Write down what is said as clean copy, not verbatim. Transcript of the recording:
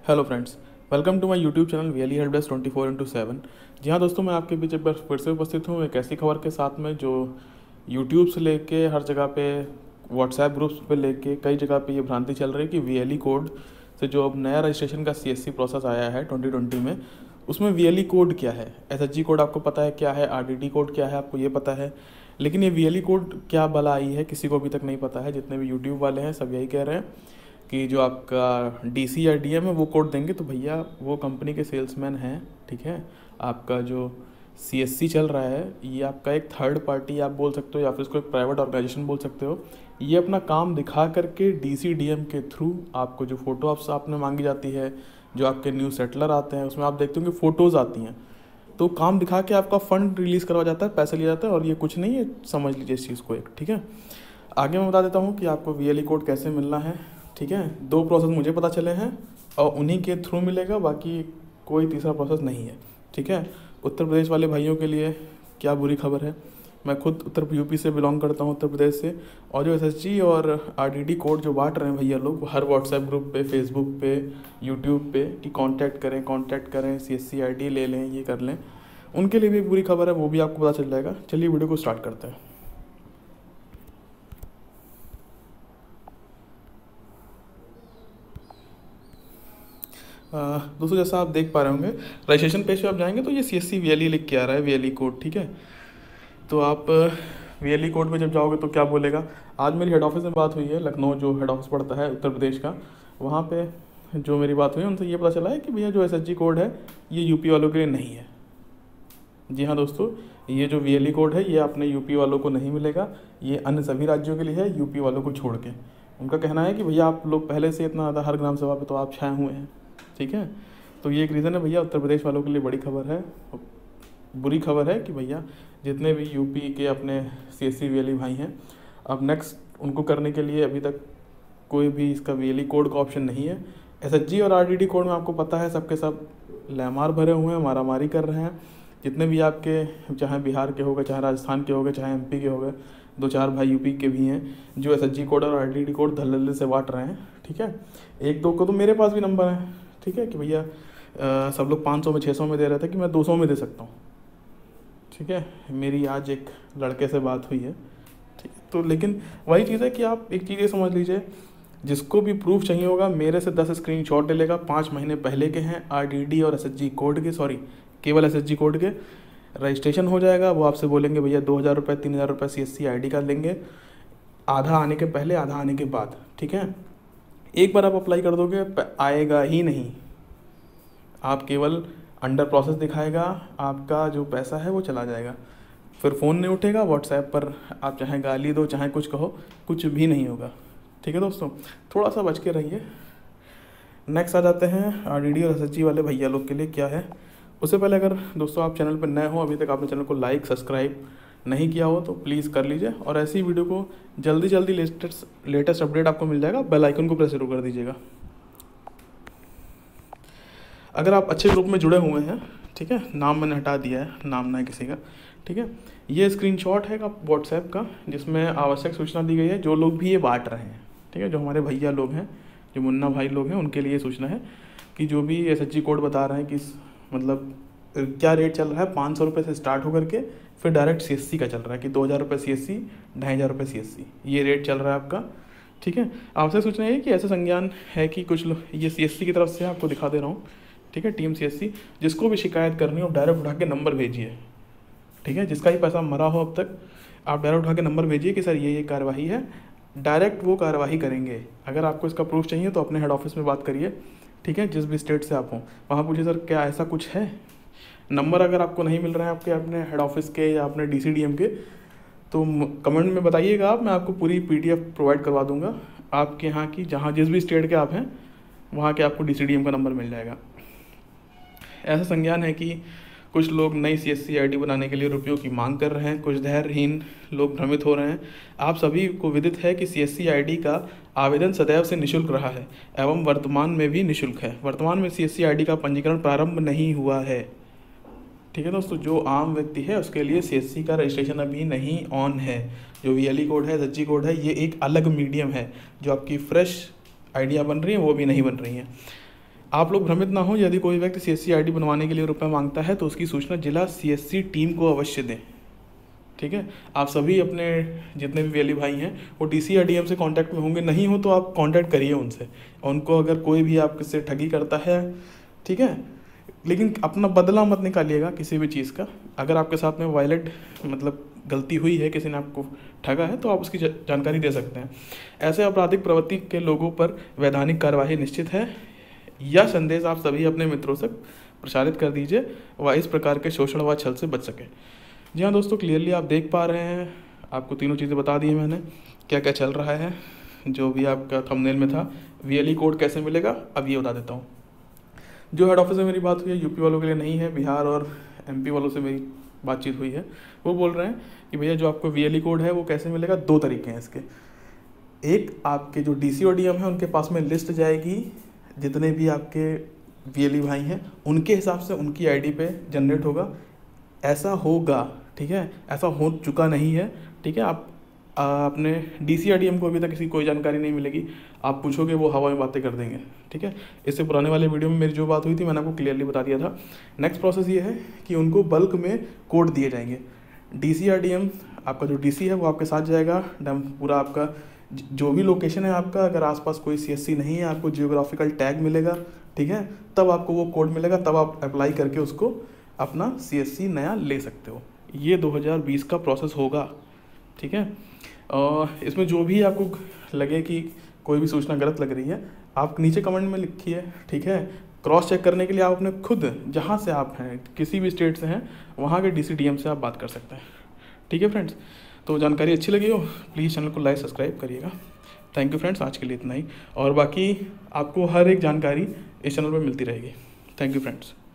Hello friends, welcome to my YouTube channel VLE help desk 24/7। जी हाँ दोस्तों, मैं आपके बीच एक बार फिर से उपस्थित हूँ एक ऐसी खबर के साथ में जो यूट्यूब से लेके हर जगह पे, व्हाट्सएप ग्रुप्स पे लेके कई जगह पे ये भ्रांति चल रही है कि वीएलई कोड से जो अब नया रजिस्ट्रेशन का सीएससी प्रोसेस आया है 2020 में, उसमें वीएलई कोड क्या है, एसएचजी कोड आपको पता है क्या है, आरडीडी कोड क्या है आपको ये पता है, लेकिन ये वीएलई कोड क्या भला आई है किसी को अभी तक नहीं पता है। जितने भी यूट्यूब वाले हैं सब यही कह रहे हैं कि जो आपका डीसी या डीएम है वो कोड देंगे तो भैया वो कंपनी के सेल्समैन हैं, ठीक है। आपका जो सीएससी चल रहा है ये आपका एक थर्ड पार्टी आप बोल सकते हो या फिर इसको एक प्राइवेट ऑर्गेनाइजेशन बोल सकते हो। ये अपना काम दिखा करके डीसी डीएम के थ्रू आपको जो फ़ोटो आपने मांगी जाती है, जो आपके न्यू सेटलर आते हैं उसमें आप देखते हो कि फ़ोटोज़ आती हैं, तो काम दिखा के आपका फ़ंड रिलीज़ करवा जाता है, पैसे लिया जाता है। और ये कुछ नहीं है, समझ लीजिए इस चीज़ को एक, ठीक है। आगे मैं बता देता हूँ कि आपको वीएलई कोड कैसे मिलना है, ठीक है। 2 प्रोसेस मुझे पता चले हैं और उन्हीं के थ्रू मिलेगा, बाकी कोई तीसरा प्रोसेस नहीं है, ठीक है। उत्तर प्रदेश वाले भाइयों के लिए क्या बुरी खबर है, मैं खुद उत्तर यूपी से बिलोंग करता हूँ, उत्तर प्रदेश से। और जो एसएचजी और आरडीडी कोड जो बांट रहे हैं भैया लोग हर व्हाट्सएप ग्रुप पे, फेसबुक पे, यूट्यूब पे कि कांटेक्ट करें, सीएससी आईडी ले लें, ये कर लें, उनके लिए भी एक बुरी खबर है, वो भी आपको पता चल जाएगा। चलिए वीडियो को स्टार्ट करते हैं। दोस्तों जैसा आप देख पा रहे होंगे, रजिस्ट्रेशन पेज पे आप जाएंगे तो ये सीएससी वीएलई लिख के आ रहा है, वीएलई कोड, ठीक है। तो आप वीएलई कोड पे जब जाओगे तो क्या बोलेगा। आज मेरी हेड ऑफिस में बात हुई है, लखनऊ जो हेड ऑफिस पड़ता है उत्तर प्रदेश का, वहाँ पे जो मेरी बात हुई है उनसे ये पता चला है कि भैया जो एसएचजी कोड है ये यूपी वालों के लिए नहीं है। जी हाँ दोस्तों, ये जो वीएलई कोड है ये अपने यूपी वालों को नहीं मिलेगा, ये अन्य सभी राज्यों के लिए है, यूपी वालों को छोड़ के। उनका कहना है कि भैया आप लोग पहले से इतना ज़्यादा हर ग्राम सभा पे तो आप छाए हुए हैं, ठीक है। तो ये एक रीज़न है भैया, उत्तर प्रदेश वालों के लिए बड़ी खबर है, बुरी खबर है कि भैया जितने भी यूपी के अपने सीएससी वीएलई भाई हैं, अब नेक्स्ट उनको करने के लिए अभी तक कोई भी इसका वीएलई कोड का ऑप्शन नहीं है। एसएचजी और आरडीडी कोड में आपको पता है सबके सब लहमार भरे हुए हैं, मारामारी कर रहे हैं। जितने भी आपके, चाहे बिहार के हो गए, चाहे राजस्थान के हो गए, चाहे एमपी के हो गए, 2-4 भाई यूपी के भी हैं जो एसएचजी कोड और आरडीडी कोड धड़ल्ले से बांट रहे हैं, ठीक है। 1-2 को तो मेरे पास भी नंबर है, ठीक है, कि भैया सब लोग 500 में 600 में दे रहे थे कि मैं 200 में दे सकता हूँ, ठीक है। मेरी आज एक लड़के से बात हुई है, ठीक है। तो लेकिन वही चीज़ है कि आप एक चीज़ ये समझ लीजिए, जिसको भी प्रूफ चाहिए होगा मेरे से 10 स्क्रीनशॉट ले लेगा, 5 महीने पहले के हैं, आरडीडी और एसएचजी कोड के, सॉरी केवल एसएचजी कोड के, रजिस्ट्रेशन हो जाएगा। वो आपसे बोलेंगे भैया 2000 रुपये 3000 रुपये सीएससी आईडी का लेंगे, आधा आने के पहले आधा आने के बाद, ठीक है। एक बार आप अप्लाई कर दोगे आएगा ही नहीं, आप केवल अंडर प्रोसेस दिखाएगा, आपका जो पैसा है वो चला जाएगा, फिर फ़ोन नहीं उठेगा, व्हाट्सएप पर आप चाहे गाली दो चाहे कुछ कहो, कुछ भी नहीं होगा, ठीक है दोस्तों। थोड़ा सा बच के रहिए। नेक्स्ट आ जाते हैं आरडीडी और एसएचजी वाले भैया लोग के लिए क्या है। उससे पहले अगर दोस्तों आप चैनल पर नए हो, अभी तक आपने चैनल को लाइक सब्सक्राइब नहीं किया हो तो प्लीज़ कर लीजिए, और ऐसी वीडियो को जल्दी लेटेस्ट अपडेट आपको मिल जाएगा, बेल आइकन को प्रेस जरूर कर दीजिएगा। अगर आप अच्छे ग्रुप में जुड़े हुए हैं, ठीक है, नाम मैंने हटा दिया है, नाम ना है किसी का, ठीक है। ये स्क्रीनशॉट है व्हाट्सएप का जिसमें आवश्यक सूचना दी गई है, जो लोग भी ये बांट रहे हैं, ठीक है, जो हमारे भैया लोग हैं, जो मुन्ना भाई लोग हैं, उनके लिए सूचना है कि जो भी एसएचजी कोड बता रहे हैं कि मतलब क्या रेट चल रहा है, 500 रुपये से स्टार्ट होकर के फिर डायरेक्ट सीएससी का चल रहा है कि 2000 रुपये सीएससी, 2500 रुपये सीएससी, ये रेट चल रहा है आपका, ठीक है। आपसे सूचना है कि ऐसा संज्ञान है कि कुछ लोग, ये सीएससी की तरफ से आपको दिखा दे रहा हूँ, ठीक है, टीम सीएससी, जिसको भी शिकायत करनी हो डायरेक्ट उठा के नंबर भेजिए, ठीक है। जिसका ही पैसा मरा हो अब तक, आप डायरेक्ट उठा के नंबर भेजिए कि सर ये कार्रवाई है, डायरेक्ट वो कार्रवाई करेंगे। अगर आपको इसका प्रूफ चाहिए तो अपने हेड ऑफिस में बात करिए, ठीक है, जिस भी स्टेट से आप हों, वहाँ पूछिए सर क्या ऐसा कुछ है। नंबर अगर आपको नहीं मिल रहा है आपके अपने हेड ऑफिस के या अपने डीसी डीएम के, तो कमेंट में बताइएगा आप, मैं आपको पूरी पीडीएफ प्रोवाइड करवा दूंगा आपके यहाँ की, जहाँ जिस भी स्टेट के आप हैं वहाँ के आपको डीसी डीएम का नंबर मिल जाएगा। ऐसा संज्ञान है कि कुछ लोग नई सीएससी आईडी बनाने के लिए रुपयों की मांग कर रहे हैं, कुछ धैर्यहीन लोग भ्रमित हो रहे हैं। आप सभी को विदित है कि सीएससी आईडी का आवेदन सदैव से निःशुल्क रहा है एवं वर्तमान में भी निःशुल्क है। वर्तमान में सीएससी आईडी का पंजीकरण प्रारंभ नहीं हुआ है, ठीक है दोस्तों। जो आम व्यक्ति है उसके लिए सीएससी का रजिस्ट्रेशन अभी नहीं ऑन है। जो वीएलई कोड है, एसएचजी कोड है, ये एक अलग मीडियम है। जो आपकी फ्रेश आइडिया बन रही है वो भी नहीं बन रही हैं। आप लोग भ्रमित ना हो, यदि कोई व्यक्ति CSC ID बनवाने के लिए रुपये मांगता है तो उसकी सूचना जिला CSC टीम को अवश्य दें, ठीक है। आप सभी अपने जितने भी वेली भाई हैं वो DCRDM से कांटेक्ट में होंगे, नहीं हो तो आप कांटेक्ट करिए उनसे, उनको अगर कोई भी आपसे ठगी करता है, ठीक है। लेकिन अपना बदला मत निकालिएगा किसी भी चीज़ का। अगर आपके साथ में वायलेट मतलब गलती हुई है, किसी ने आपको ठगा है, तो आप उसकी जानकारी दे सकते हैं। ऐसे आपराधिक प्रवृत्ति के लोगों पर वैधानिक कार्यवाही निश्चित है। यह संदेश आप सभी अपने मित्रों से प्रसारित कर दीजिए, वह इस प्रकार के शोषण व छल से बच सके। जी हाँ दोस्तों, क्लियरली आप देख पा रहे हैं, आपको तीनों चीज़ें बता दी हैं मैंने, क्या क्या चल रहा है। जो भी आपका थंबनेल में था, VLE कोड कैसे मिलेगा अब ये बता देता हूँ। जो हेड ऑफिस में मेरी बात हुई है यूपी वालों के लिए नहीं है, बिहार और MP वालों से मेरी बातचीत हुई है। वो बोल रहे हैं कि भैया जो आपको VLE कोड है वो कैसे मिलेगा। 2 तरीके हैं इसके। एक, आपके जो DC और DM है उनके पास में लिस्ट जाएगी, जितने भी आपके VLE भाई हैं उनके हिसाब से उनकी ID पे जनरेट होगा। ऐसा होगा, ठीक है, ऐसा हो चुका नहीं है, ठीक है। आप अपने DCRDM को अभी तक किसी कोई जानकारी नहीं मिलेगी, आप पूछोगे वो हवा में बातें कर देंगे, ठीक है। इससे पुराने वाले वीडियो में मेरी जो बात हुई थी मैंने आपको क्लियरली बता दिया था। नेक्स्ट प्रोसेस ये है कि उनको बल्क में कोड दिए जाएंगे। DCRDM आपका जो DC है वो आपके साथ जाएगा, पूरा आपका जो भी लोकेशन है आपका, अगर आसपास कोई CSC नहीं है, आपको जियोग्राफिकल टैग मिलेगा, ठीक है, तब आपको वो कोड मिलेगा, तब आप अप्लाई करके उसको अपना CSC नया ले सकते हो। ये 2020 का प्रोसेस होगा, ठीक है। इसमें जो भी आपको लगे कि कोई भी सूचना गलत लग रही है, आप नीचे कमेंट में लिखिए, ठीक है। क्रॉस चेक करने के लिए आप अपने खुद जहाँ से आप हैं, किसी भी स्टेट से हैं, वहाँ के DCDM से आप बात कर सकते हैं, ठीक है फ्रेंड्स। तो जानकारी अच्छी लगी हो प्लीज़ चैनल को लाइक सब्सक्राइब करिएगा। थैंक यू फ्रेंड्स, आज के लिए इतना ही, और बाकी आपको हर एक जानकारी इस चैनल पर मिलती रहेगी। Thank you friends.